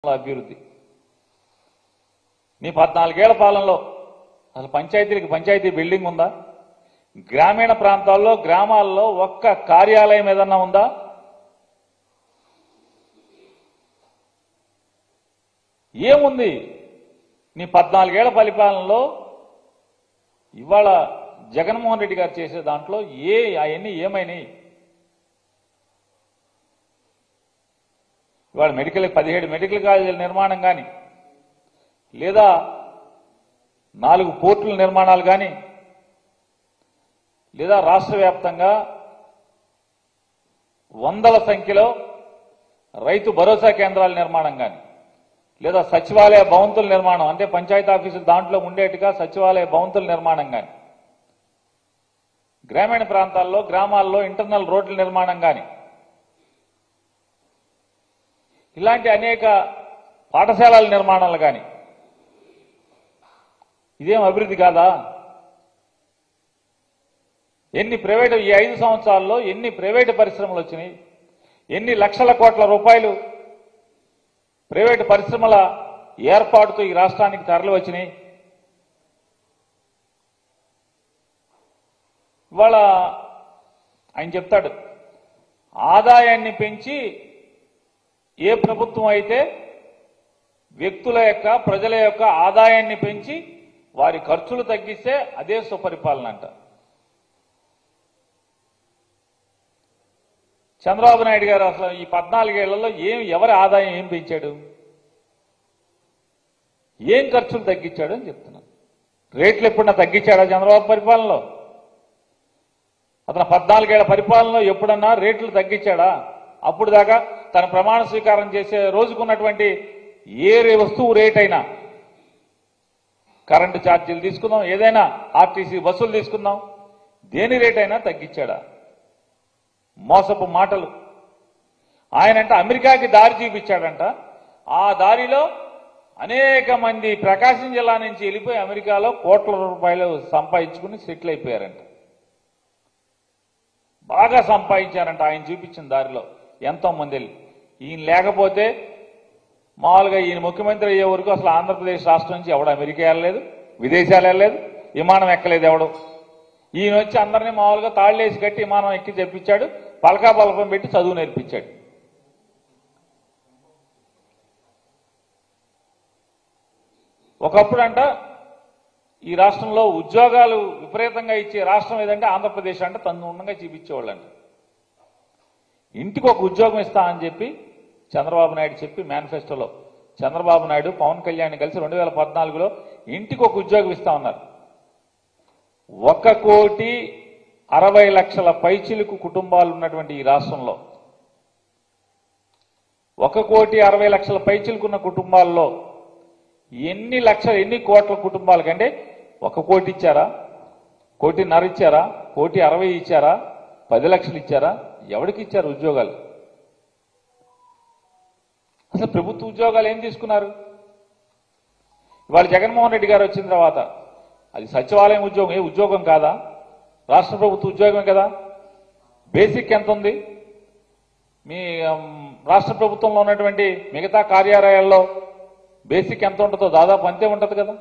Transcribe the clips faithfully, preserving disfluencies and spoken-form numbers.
అభివృద్ధి నీ పద్నాలుగేళ్ల పాలనలో అసలు పంచాయతీలకు పంచాయతీ బిల్డింగ్ ఉందా? గ్రామీణ ప్రాంతాల్లో గ్రామాల్లో ఒక్క కార్యాలయం ఏదన్నా ఉందా? ఏముంది నీ పద్నాలుగేళ్ల పరిపాలనలో? ఇవాళ జగన్మోహన్ రెడ్డి గారు చేసే దాంట్లో ఏ అవన్నీ ఏమైనాయి? ఇవాళ మెడికల్ పదిహేడు మెడికల్ కాలేజీల నిర్మాణం కానీ, లేదా నాలుగు పోర్టుల నిర్మాణాలు కానీ, లేదా రాష్ట్ర వ్యాప్తంగా వందల సంఖ్యలో రైతు భరోసా కేంద్రాల నిర్మాణం కానీ, లేదా సచివాలయ భవంతుల నిర్మాణం, అంటే పంచాయతీ ఆఫీసులు దాంట్లో ఉండేట్టుగా సచివాలయ భవంతుల నిర్మాణం కానీ, గ్రామీణ ప్రాంతాల్లో గ్రామాల్లో ఇంటర్నల్ రోడ్ల నిర్మాణం కానీ, ఇలాంటి అనేక పాఠశాలల నిర్మాణాలు కానీ, ఇదేం అభివృద్ధి కాదా? ఎన్ని ప్రైవేటు ఈ ఐదు సంవత్సరాల్లో ఎన్ని ప్రైవేటు పరిశ్రమలు వచ్చినాయి? ఎన్ని లక్షల కోట్ల రూపాయలు ప్రైవేటు పరిశ్రమల ఏర్పాటుతో ఈ రాష్ట్రానికి తరలి వచ్చినాయి? ఇవాళ ఆయన చెప్తాడు, ఆదాయాన్ని పెంచి ఏ ప్రభుత్వం అయితే వ్యక్తుల యొక్క ప్రజల యొక్క ఆదాయాన్ని పెంచి వారి ఖర్చులు తగ్గిస్తే అదే సుపరిపాలన అంట. చంద్రబాబు నాయుడు గారు అసలు ఈ పద్నాలుగేళ్లలో ఏం ఎవరి ఆదాయం ఏం పెంచాడు, ఏం ఖర్చులు తగ్గించాడు అని చెప్తున్నాను. రేట్లు ఎప్పుడన్నా తగ్గించాడా చంద్రబాబు పరిపాలనలో? అతను పద్నాలుగేళ్ల పరిపాలనలో ఎప్పుడన్నా రేట్లు తగ్గించాడా? అప్పుడు దాకా తన ప్రమాణ స్వీకారం చేసే రోజుకున్నటువంటి ఏ వస్తువు రేట్ అయినా, కరెంటు ఛార్జీలు తీసుకుందాం, ఏదైనా ఆర్టీసీ బస్సులు తీసుకుందాం, దేని రేట్ అయినా తగ్గించాడా? మోసపు మాటలు. ఆయనంట అమెరికాకి దారి చూపించాడంట. ఆ దారిలో అనేక మంది ప్రకాశం జిల్లా నుంచి వెళ్ళిపోయి అమెరికాలో కోట్ల రూపాయలు సంపాదించుకుని సెటిల్ అయిపోయారంట. బాగా సంపాదించారంట ఆయన చూపించిన దారిలో ఎంతో మంది వెళ్ళి. ఈయన లేకపోతే మామూలుగా ఈయన ముఖ్యమంత్రి అయ్యే వరకు అసలు ఆంధ్రప్రదేశ్ రాష్ట్రం నుంచి ఎవడు అమెరికా వెళ్ళలేదు, విదేశాలు వెళ్ళలేదు, విమానం ఎక్కలేదు ఎవడు. ఈయన వచ్చి అందరినీ మామూలుగా తాళ్లేసి కట్టి విమానం ఎక్కి చెప్పించాడు, పలకా పలకం పెట్టి చదువు నేర్పించాడు. ఒకప్పుడు అంట ఈ రాష్ట్రంలో ఉద్యోగాలు విపరీతంగా ఇచ్చే రాష్ట్రం ఏదంటే ఆంధ్రప్రదేశ్ అంటే తను ఉండగా చూపించేవాళ్ళంట. ఇంటికి ఒక ఉద్యోగం ఇస్తా అని చెప్పి చంద్రబాబు నాయుడు చెప్పి మేనిఫెస్టోలో చంద్రబాబు నాయుడు పవన్ కళ్యాణ్ కలిసి రెండు వేల పద్నాలుగులో ఇంటికి ఒక ఉద్యోగం ఇస్తా ఉన్నారు. ఒక కోటి అరవై లక్షల పైచిలుకు కుటుంబాలు ఉన్నటువంటి ఈ రాష్ట్రంలో ఒక కోటి అరవై లక్షల పైచిలుకున్న కుటుంబాల్లో ఎన్ని లక్షల ఎన్ని కోట్ల కుటుంబాలకంటే ఒక కోటి ఇచ్చారా, కోటిన్నర ఇచ్చారా, కోటి అరవై ఇచ్చారా, పది లక్షలు ఇచ్చారా? ఎవరికి ఇచ్చారు ఉద్యోగాలు? అసలు ప్రభుత్వ ఉద్యోగాలు ఏం తీసుకున్నారు? ఇవాళ జగన్మోహన్ రెడ్డి గారు వచ్చిన తర్వాత అది సచివాలయం ఉద్యోగం ఏ ఉద్యోగం కాదా? రాష్ట్ర ప్రభుత్వ ఉద్యోగమే కదా. బేసిక్ ఎంత ఉంది? మీ రాష్ట్ర ప్రభుత్వంలో ఉన్నటువంటి మిగతా కార్యాలయాల్లో బేసిక్ ఎంత ఉంటుందో దాదాపు అంతే ఉంటుంది కదా.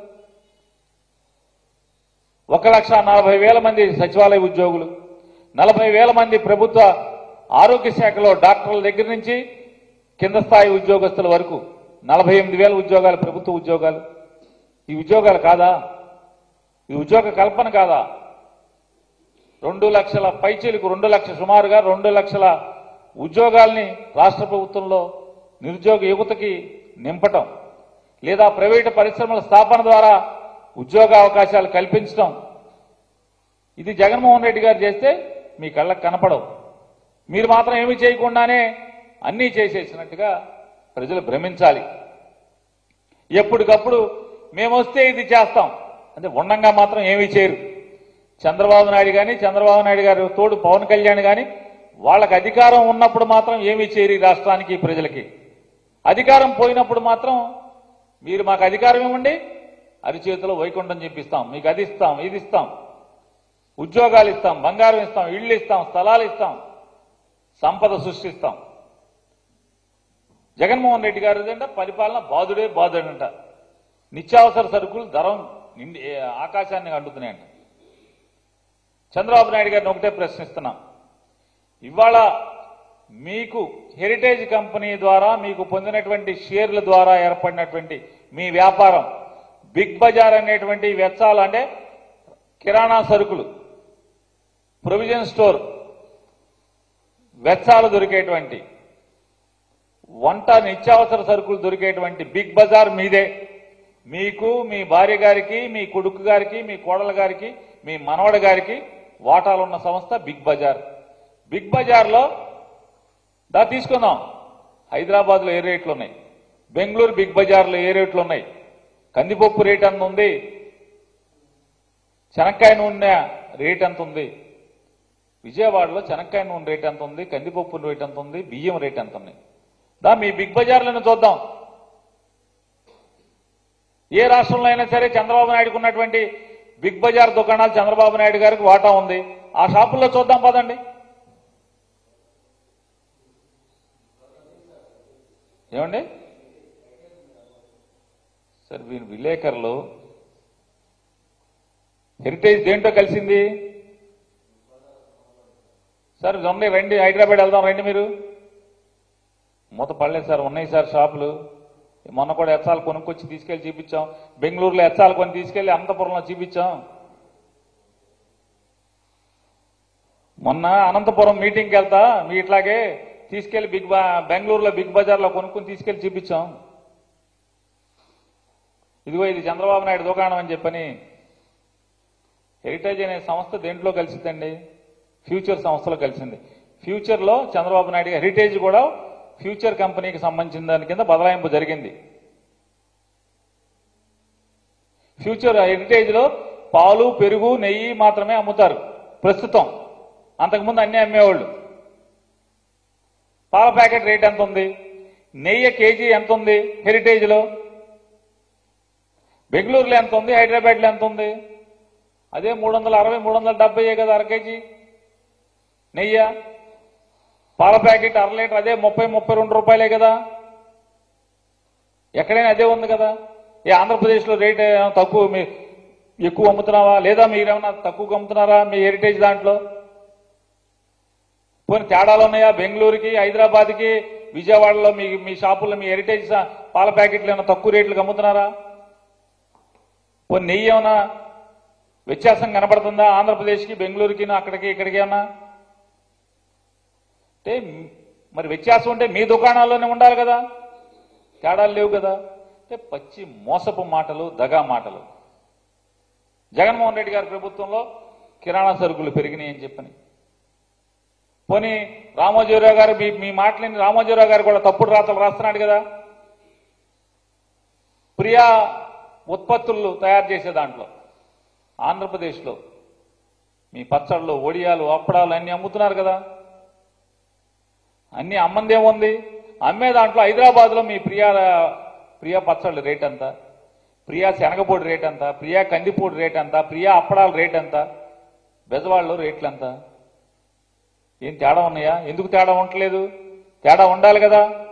ఒక లక్ష నలభై వేల మంది సచివాలయ ఉద్యోగులు, నలభై వేల మంది ప్రభుత్వ ఆరోగ్య శాఖలో డాక్టర్ల దగ్గర నుంచి కింద స్థాయి ఉద్యోగస్తుల వరకు నలభై ఎనిమిది వేల ఉద్యోగాలు ప్రభుత్వ ఉద్యోగాలు. ఈ ఉద్యోగాలు కాదా? ఈ ఉద్యోగ కల్పన కాదా? రెండు లక్షల పైచీలకు రెండు లక్షల సుమారుగా రెండు లక్షల ఉద్యోగాల్ని రాష్ట్ర ప్రభుత్వంలో నిరుద్యోగ యువతకి నింపటం, లేదా ప్రైవేటు పరిశ్రమల స్థాపన ద్వారా ఉద్యోగ అవకాశాలు కల్పించడం, ఇది జగన్మోహన్ రెడ్డి గారు చేస్తే మీ కళ్ళకు కనపడవు. మీరు మాత్రం ఏమీ చేయకుండానే అన్నీ చేసేసినట్టుగా ప్రజలు భ్రమించాలి. ఎప్పటికప్పుడు మేము వస్తే ఇది చేస్తాం అంటే ఉండంగా మాత్రం ఏమీ చేయరు. చంద్రబాబు నాయుడు కానీ చంద్రబాబు నాయుడు గారు తోడు పవన్ కళ్యాణ్ కానీ వాళ్ళకి అధికారం ఉన్నప్పుడు మాత్రం ఏమీ చేయరు ఈ రాష్ట్రానికి ప్రజలకి. అధికారం పోయినప్పుడు మాత్రం మీరు మాకు అధికారం ఇవ్వండి, అరిచేతిలో వైకుంఠం చెప్పిస్తాం, మీకు అది ఇస్తాం, ఇది ఇస్తాం, ఉద్యోగాలు ఇస్తాం, బంగారం ఇస్తాం, ఇళ్ళు ఇస్తాం, స్థలాలు ఇస్తాం, సంపద సృష్టిస్తాం. జగన్మోహన్ రెడ్డి గారు అంటే పరిపాలన బాధుడే బాధుడంట. నిత్యావసర సరుకులు ధరం నిండి ఆకాశాన్ని అంటున్నాయంట. చంద్రబాబు నాయుడు గారిని ఒకటే ప్రశ్నిస్తున్నాం. ఇవాళ మీకు హెరిటేజ్ కంపెనీ ద్వారా మీకు పొందినటువంటి షేర్ల ద్వారా ఏర్పడినటువంటి మీ వ్యాపారం బిగ్ బజార్ అనేటువంటి వెచ్చాలు అంటే కిరాణా సరుకులు, ప్రొవిజన్ స్టోర్ వెచ్చాలు దొరికేటువంటి, వంట నిత్యావసర సరుకులు దొరికేటువంటి బిగ్ బజార్ మీదే. మీకు, మీ భార్య గారికి, మీ కొడుకు గారికి, మీ కోడల గారికి, మీ మనవడ గారికి వాటాలు ఉన్న సంస్థ బిగ్ బజార్. బిగ్ బజార్లో దా తీసుకుందాం. హైదరాబాద్లో ఏ రేట్లు ఉన్నాయి, బెంగళూరు బిగ్ బజార్లో ఏ రేట్లు ఉన్నాయి, కందిపప్పు రేట్ ఎంత ఉంది, శనక్కాయ నూనె రేట్ ఎంత ఉంది, విజయవాడలో శనక్కాయ నూనె రేట్ ఎంత ఉంది, కందిపప్పు రేట్ ఎంత ఉంది, బియ్యం రేట్ ఎంత ఉంది, దా మీ బిగ్ బజార్లను చూద్దాం. ఏ రాష్ట్రంలో అయినా సరే చంద్రబాబు నాయుడుకు ఉన్నటువంటి బిగ్ బజార్ దుకాణాలు చంద్రబాబు నాయుడు గారికి వాటా ఉంది. ఆ షాపుల్లో చూద్దాం పదండి. ఏమండి సార్, వీరు విలేకరులు హెరిటేజ్ దేంటో కలిసింది సార్? ఉన్నాయి, రండి, హైదరాబాద్ వెళ్దాం రండి. మీరు మూత పడలేదు సార్, ఉన్నాయి సార్ షాపులు. మొన్న కూడా ఎచ్చాలు కొనుక్కొచ్చి తీసుకెళ్లి చూపించాం. బెంగళూరులో ఎచ్చాలు కొని తీసుకెళ్లి అనంతపురంలో చూపించాం. మొన్న అనంతపురం మీటింగ్కి వెళ్తా మీ ఇట్లాగే తీసుకెళ్లి బిగ్ బెంగళూరులో బిగ్ బజార్లో కొనుక్కొని తీసుకెళ్లి చూపించాం. ఇదిగో ఇది చంద్రబాబు నాయుడు దుకాణం అని చెప్పని. హెరిటేజ్ అనే సంస్థ దేంట్లో కలిసిందండి? ఫ్యూచర్ సంస్థలో కలిసింది. ఫ్యూచర్లో చంద్రబాబు నాయుడు హెరిటేజ్ కూడా ఫ్యూచర్ కంపెనీకి సంబంధించిన దాని కింద బదలాయింపు జరిగింది. ఫ్యూచర్ హెరిటేజ్లో పాలు, పెరుగు, నెయ్యి మాత్రమే అమ్ముతారు ప్రస్తుతం. అంతకుముందు అన్నీ అమ్మేవాళ్ళు. పాల ప్యాకెట్ రేట్ ఎంత ఉంది, నెయ్యి కేజీ ఎంత ఉంది హెరిటేజ్లో, బెంగళూరులో ఎంత ఉంది, హైదరాబాద్లో ఎంత ఉంది? అదే మూడు వందల అరవై మూడు వందల డెబ్బై కదా అర కేజీ నెయ్యి. పాల ప్యాకెట్ అర లీటర్ అదే ముప్పై ముప్పై రెండు రూపాయలే కదా. ఎక్కడైనా అదే ఉంది కదా. ఏ ఆంధ్రప్రదేశ్లో రేట్ తక్కువ, మీ ఎక్కువ అమ్ముతున్నావా లేదా మీరేమన్నా తక్కువగా అమ్ముతున్నారా మీ హెరిటేజ్ దాంట్లో? పోనీ తేడాలు ఉన్నాయా? బెంగళూరుకి, హైదరాబాద్కి, విజయవాడలో మీ మీ షాపుల్లో మీ హెరిటేజ్ పాల ప్యాకెట్లు ఏమైనా తక్కువ రేట్లకు అమ్ముతున్నారా? పోనీ నెయ్యి ఏమన్నా వ్యత్యాసం కనబడుతుందా ఆంధ్రప్రదేశ్కి, బెంగళూరుకి, అక్కడికి ఇక్కడికి ఏమన్నా? అంటే మరి వ్యత్యాసం ఉంటే మీ దుకాణాల్లోనే ఉండాలి కదా, తేడాలు లేవు కదా. అంటే పచ్చి మోసపు మాటలు, దగా మాటలు. జగన్మోహన్ రెడ్డి గారి ప్రభుత్వంలో కిరాణా సరుకులు పెరిగినాయి అని చెప్పని. పోనీ రామోజీరావు గారు మీ మీ మాటలని రామోజీరావు గారు కూడా తప్పుడు రాతలు రాస్తున్నాడు కదా. ప్రియా ఉత్పత్తులు తయారు చేసే దాంట్లో ఆంధ్రప్రదేశ్లో మీ పచ్చళ్ళు, ఒడియాలు, అప్పడాలు అన్ని అమ్ముతున్నారు కదా. అన్ని అమ్మందేముంది? అమ్మే దాంట్లో హైదరాబాద్లో మీ ప్రియా ప్రియా పచ్చళ్ళు రేట్ ఎంత, ప్రియా శనగపొడి రేట్ ఎంత, ప్రియా కందిపొడి రేట్ ఎంత, ప్రియా అప్పడాల రేట్ ఎంత, బెజవాడలో రేట్లు ఎంత? ఏం తేడా ఉన్నాయా? ఎందుకు తేడా ఉండట్లేదు? తేడా ఉండాలి కదా.